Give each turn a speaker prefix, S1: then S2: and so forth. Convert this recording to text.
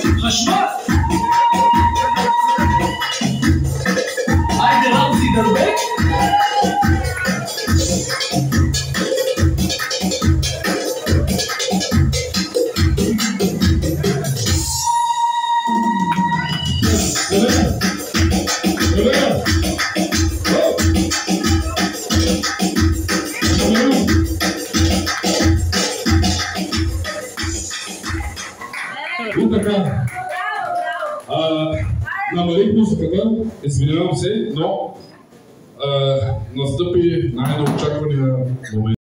S1: خشمات. Haydi Ramzi Darbek.
S2: И така, намалих музиката, извинявам се, но настъпи най-неочаквания момент.